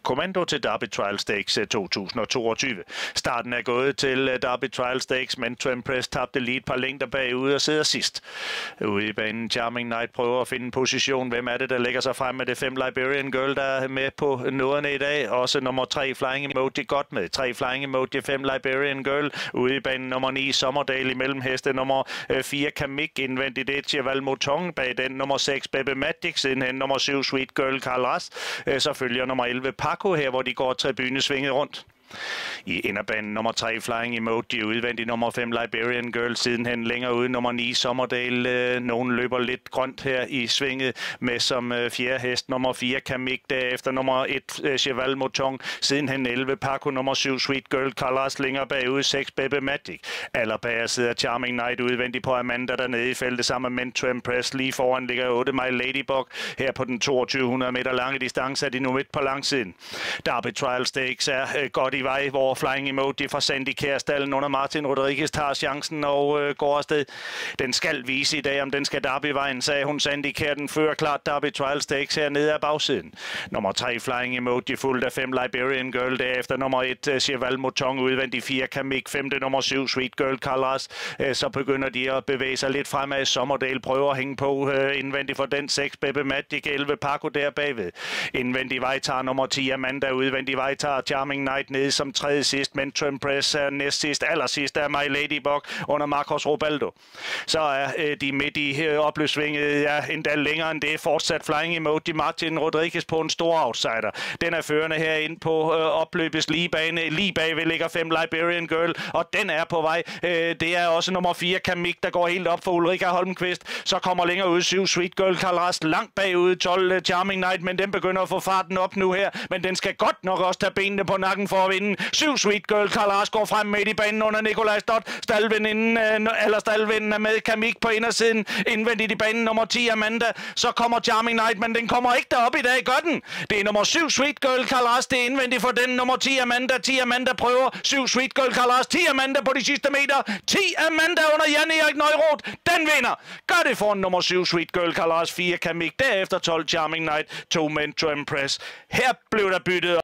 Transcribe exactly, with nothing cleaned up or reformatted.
kommando til Derby Trial Stakes to tusind og toogtyve. Starten er gået til Derby Trial Stakes, men To Impress tabte lige et par længder bagude og sidder sidst. Ude i banen, Charming Knight prøver at finde en position. Hvem er det, der lægger sig frem med det fem Liberian Girl, der er med på noderne i dag? Også nummer tre Flying Emoji godt med. tre Flying Emoji, fem Liberian Girl. Ude i banen, nummer ni Sommerdale imellem heste. Nummer fire Kamik indvendigt et Cheval Mouton. Bag den nummer seks Bebe Magic. Sidenhen nummer syv Sweet Girl Carlas. Så følger nummer elleve Paco her, hvor de går tribunesvinget rundt. I inderbanen nummer tre Flying Emoji, udvendigt nummer fem Liberian Girl, sidenhen længere ude nummer ni Sommerdale. Nogen løber lidt grønt her i svinget med som fjerde hest nummer fire Kamik, derefter nummer et Cheval Mouton, sidenhen elleve Paco, nummer syv Sweet Girl Carlas, længere bagude seks Bebe Magic. Allerbager sidder Charming Knight udvendigt på Amanda dernede i feltet sammen med To Impress. Lige foran ligger otte My Ladybug. Her på den toogtyve hundrede meter lange distance er de nu midt på langsiden. Derby Trial Stakes er godt i vej, hvor Flying Emoji fra Sandy Kærstallen under Martin Rodriguez tager chancen og øh, går afsted. Den skal vise i dag, om den skal Derby-vejen, sagde hun. Sandy Kær, den fører klart Derby Trial Stakes her nede af bagsiden. Nummer tre Flying Emoji, fuldt af fem Liberian Girl, derefter nummer et uh, Cheval Mouton, udvendigt fire Kamik, femte nummer syv Sweet Girl Carlas. Uh, så begynder de at bevæge sig lidt fremad. Sommerdale prøver at hænge på uh, indvendigt for den seks Bebe Magic, elleve Paco der bagved. Indvendig vej tager nummer ti Amanda, udvendig vej tager Charming Knight nede som tredje sidst, men To Impress er næst sidst, aller sidst er My Ladybug under Marcos Robaldo. Så er øh, de midt i øh, opløbsvinget, ja, endda længere end det, fortsat Flying Emoji, Martin Rodriguez på en stor outsider. Den er førende herinde på øh, opløbets ligebane. Lige bagved ligger fem Liberian Girl, og den er på vej. Øh, det er også nummer fire Kamik, der går helt op for Ulrika Holmqvist. Så kommer længere ud syv Sweet Girl Carlas, langt bagud tolv uh, Charming Knight, men den begynder at få farten op nu her. Men den skal godt nok også tage benene på nakken for at vinde. syv Sweet Girl Carlas går frem midt i banen under Nikolaj Stott. Stalvinden, øh, eller Stalvinden er med Kamik på indersiden. Indvendigt i banen nummer ti Amanda. Så kommer Charming Knight, men den kommer ikke derop i dag, gør den. Det er nummer syv Sweet Girl Carlas. Det er indvendigt for den nummer ti Amanda. ti Amanda prøver. syv Sweet Girl Carlas. ti Amanda på de sidste meter. ti Amanda under Jan Erik Neuroth. Den vinder. Gør det for nummer syv Sweet Girl Carlas. fire Kamik. Derefter tolv Charming Night. to men To Impress. Her blev der byttet